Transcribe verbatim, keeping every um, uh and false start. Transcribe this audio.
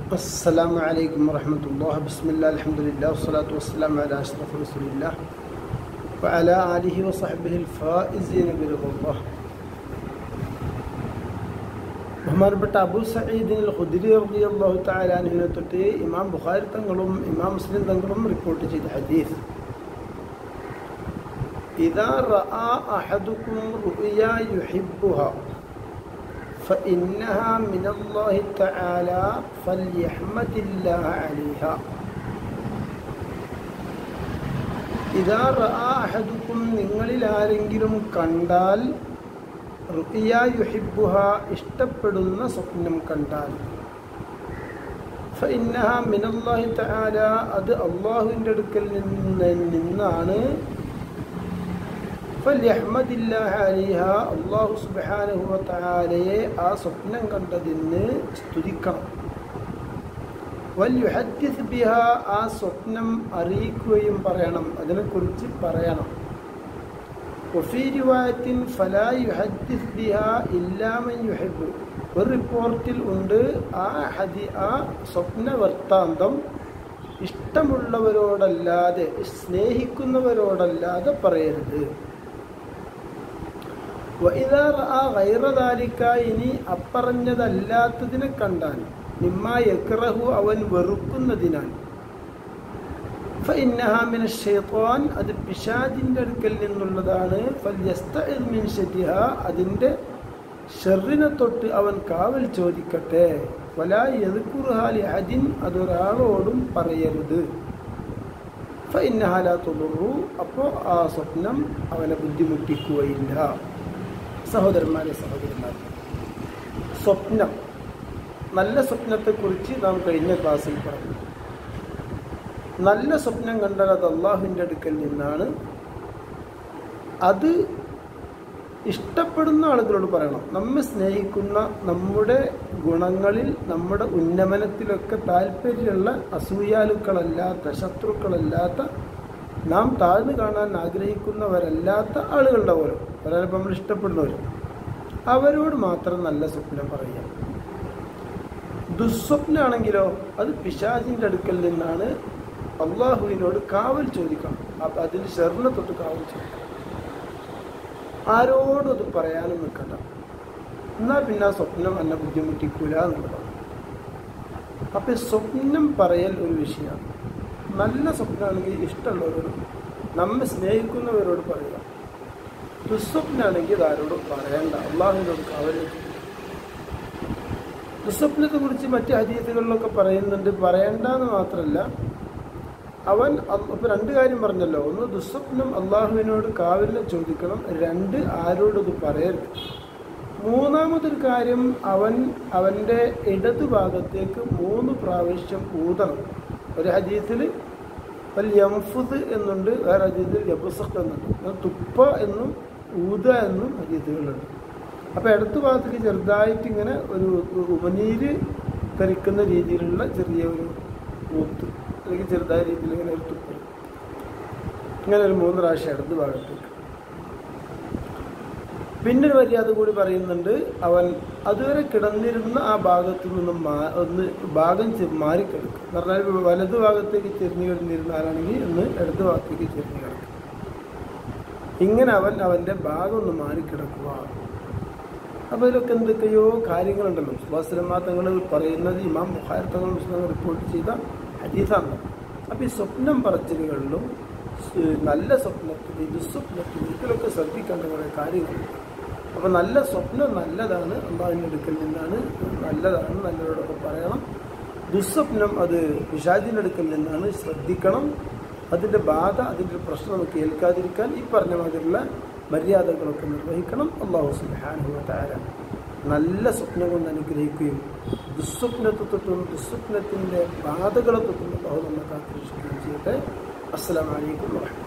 السلام عليكم ورحمة الله. بسم الله الحمد لله والصلاة والسلام على أشرف رسول الله وعلى آله وصحبه الفائزين برضا الله. ബഹുമാനപ്പെട്ട അബൂ സഈദ് അൽ ഖുദ്രി റളിയല്ലാഹു തആല അൻഹുവിനെ തൊട്ട് ഇമാം ബുഖാരി തങ്ങളും ഇമാം മുസ്ലിം തങ്ങളും റിപ്പോർട്ട് ചെയ്ത ഹദീസ്, ഇദാ റആ അഹദുകും റുഅ്യാ യുഹിബ്ബുഹാ ഫഇന്നഹാ മിനല്ലാഹി തആല ഫൽയഹ്മദില്ലാഹ അലൈഹാ. ഇദാ റആ അഹദുകും, നിങ്ങളിൽ ആരെങ്കിലും കണ്ടാൽ, റുഅ്യാ യുഹിബ്ബുഹാ, ഇഷ്ടപ്പെടുന്ന സ്വപ്നം കണ്ടാൽ, ഫഇന്നഹാ മിനല്ലാഹി തആല, അത് അല്ലാഹുവിൻ്റെ അടുക്കൽ നിന്ന് നിന്നാണ്. ഫൽയഹ്മദില്ലാഹ അലൈഹാ, അല്ലാഹു സുബ്ഹാനഹു വ തആലയെ ആ സ്വപ്നം കണ്ടതിന് സ്തുതിക്കണം. വൽയുഹദ്ദിസ് ബിഹാ, ആ സ്വപ്നം അറിയിക്കുകയും പറയണം, അതിനെക്കുറിച്ച് പറയണം. വഫീ റിവായത്തിൻ ഫലാ യുഹദ്ദിസ് ബിഹാ ഇല്ലാ മൻ യുഹിബ്ബു, ഒരു റിപ്പോർട്ടിൽ ഉണ്ട്, ആ ഹദി ആ സ്വപ്ന വൃത്താന്തം ഇഷ്ടമുള്ളവരോടല്ലാതെ, സ്നേഹിക്കുന്നവരോടല്ലാതെ പറയരുത്. വഇദാ റആ ഗൈറ ദാലിക, ഇനി അപ്പറഞ്ഞതല്ലാത്തതിനെ കണ്ടാൽ, മിമ്മാ യക്റഹു, അവൻ വെറുക്കുന്നതിനാൽ, ഫഇന്നഹാ മിനശ് ശൈത്വാൻ, അത് പിശാചിൻ്റെ അടുക്കൽ നിന്നുള്ളതാണ്. ഫൽയസ്തഇദ് മിൻ ശർരിഹാ, അതിൻ്റെ ഷർറിനെ തൊട്ട് അവൻ കാവൽ ചോദിക്കട്ടെ. വലാ യദ്കുറുഹാ ലിഅഹദിൻ, അതൊരാളോടും പറയരുത്. ഫഇന്നഹാ ലാ തുദുറു, അപ്പോൾ ആ സ്വപ്നം അവനെ ബുദ്ധിമുട്ടിക്കുകയില്ല. സഹോദരന്മാരെ സഹോദരന്മാരെ, സ്വപ്നം, നല്ല സ്വപ്നത്തെക്കുറിച്ച് നാം കഴിഞ്ഞ ക്ലാസ്സിൽ പറഞ്ഞു. നല്ല സ്വപ്നം കണ്ടാൽ അത് അള്ളാഹുവിൻ്റെ അടുക്കൽ നിന്നാണ്. അത് ഇഷ്ടപ്പെടുന്ന ആളുകളോട് പറയണം. നമ്മെ സ്നേഹിക്കുന്ന, നമ്മുടെ ഗുണങ്ങളിൽ, നമ്മുടെ ഉന്നമനത്തിലൊക്കെ താല്പര്യമുള്ള, അസൂയാലുക്കളല്ലാത്ത, ശത്രുക്കളല്ലാത്ത, നാം താഴ്ന്നു കാണാൻ ആഗ്രഹിക്കുന്നവരല്ലാത്ത ആളുകളുടെ പോലും, ഒരാളിപ്പോൾ നമ്മൾ ഇഷ്ടപ്പെടുന്നവരും, അവരോട് മാത്രം നല്ല സ്വപ്നം പറയുക. ദുസ്വപ്നാണെങ്കിലോ അത് പിശാചിൻ്റെ അടുക്കൽ നിന്നാണ്. അള്ളാഹുവിനോട് കാവൽ ചോദിക്കണം, അതിന് ഷർറിനെ തൊട്ട് കാവൽ ചോദിക്കണം. ആരോടും അത് പറയാനും നിൽക്കണ്ട, എന്നാൽ പിന്നെ ആ സ്വപ്നം എന്നെ ബുദ്ധിമുട്ടിക്കൂല എന്നുള്ളതാണ്. അപ്പം സ്വപ്നം പറയൽ ഒരു വിഷയമാണ്. നല്ല സ്വപ്നമാണെങ്കിൽ ഇഷ്ടമുള്ളവരോട്, നമ്മെ സ്നേഹിക്കുന്നവരോട് പറയുക. ദുസ്വപ്നാണെങ്കിൽ ആരോടും പറയണ്ട, അള്ളാഹുവിനോട് കാവൽ. ദുസ്വപ്നത്തെ കുറിച്ച് മറ്റ് ഹദീസുകളിലൊക്കെ പറയുന്നുണ്ട്, പറയണ്ടെന്ന് മാത്രമല്ല, അവൻ ഇപ്പം രണ്ട് കാര്യം പറഞ്ഞല്ലോ. ഒന്ന്, ദുസ്വപ്നം അള്ളാഹുവിനോട് കാവലിനെ ചോദിക്കണം. രണ്ട്, ആരോടത് പറയരുത്. മൂന്നാമതൊരു കാര്യം, അവൻ അവൻ്റെ ഇടതുഭാഗത്തേക്ക് മൂന്ന് പ്രാവശ്യം ഊതണം. ഒരു ഹദീസിൽ വൽ യംഫുദ് എന്നുണ്ട്, വേറെ ഹദീസിൽ യബ്സഖ് എന്നുണ്ട്. തുപ്പ എന്നും ഊത എന്നും ഹദീസുകളുണ്ട്. അപ്പോൾ ഇടതു ഭാഗത്തേക്ക് ചെറുതായിട്ട് ഇങ്ങനെ ഒരു ഉപനീര് തെറിക്കുന്ന രീതിയിലുള്ള ചെറിയ ഒരു ഊത്ത്, അല്ലെങ്കിൽ ചെറുതായ രീതിയിൽ ഇങ്ങനെ ഒരു തുപ്പ്, ഇങ്ങനെ ഒരു മൂന്ന് പ്രാവശ്യം ഇടതു ഭാഗത്തേക്ക്. പിന്നെ ഒരു മര്യാദ കൂടി പറയുന്നുണ്ട്, അവൻ അതുവരെ കിടന്നിരുന്ന ആ ഭാഗത്തു നിന്നും മാ ഒന്ന് ഭാഗം മാറിക്കിടക്കും. എന്ന് പറഞ്ഞാൽ വലതു ഭാഗത്തേക്ക് ചെരിഞ്ഞു കിടന്നിരുന്ന ആളാണെങ്കിൽ ഒന്ന് ഇടതു ഭാഗത്തേക്ക് ചെരിഞ്ഞു കിടക്കും. ഇങ്ങനെ അവൻ അവൻ്റെ ഭാഗം ഒന്ന് മാറിക്കിടക്കുക. അപ്പോൾ ഇതിലൊക്കെ എന്തൊക്കെയോ കാര്യങ്ങളുണ്ടല്ലോ. സുബ്ഹാനല്ലാഹ്, തങ്ങൾ പറയുന്നത് ഇമാം ബുഖാരി തങ്ങൾ മുസ്ലിം റിപ്പോർട്ട് ചെയ്ത ഹദീസാണ്. അപ്പോൾ ഈ സ്വപ്നം പറച്ചിലുകളിലും നല്ല സ്വപ്നത്തിൽ, ദുസ്വപ്നത്തിൽ, ഇതിലൊക്കെ ശ്രദ്ധിക്കേണ്ട കുറേ കാര്യങ്ങളുണ്ട്. അപ്പോൾ നല്ല സ്വപ്നം നല്ലതാണ്, അള്ളാഹുവിൻ്റെ അടുക്കൽ നിന്നാണ്, നല്ലതാണ്, നല്ലവരോടൊക്കെ പറയണം. ദുസ്വപ്നം അത് പിശാചിൻ്റെ അടുക്കൽ നിന്നാണ്, ശ്രദ്ധിക്കണം. അതിൻ്റെ ബാധ, അതിൻ്റെ പ്രശ്നം നമുക്ക് ഏൽക്കാതിരിക്കാൻ ഈ പറഞ്ഞ മാതിരിയുള്ള മര്യാദകളൊക്കെ നിർവഹിക്കണം. അല്ലാഹു സുബ്ഹാനഹു വ തആല നല്ല സ്വപ്നം കൊണ്ട് അനുഗ്രഹിക്കുകയും ദുസ്വപ്നത്തെ തൊട്ടും ദുസ്വപ്നത്തിൻ്റെ ബാധകളെ തൊട്ടും അല്ലാഹു നമ്മെ കാത്തുരക്ഷിക്കുകയും ചെയ്യട്ടെ. അസ്സലാമു അലൈക്കും വറഹ്മത്തുള്ളാഹി.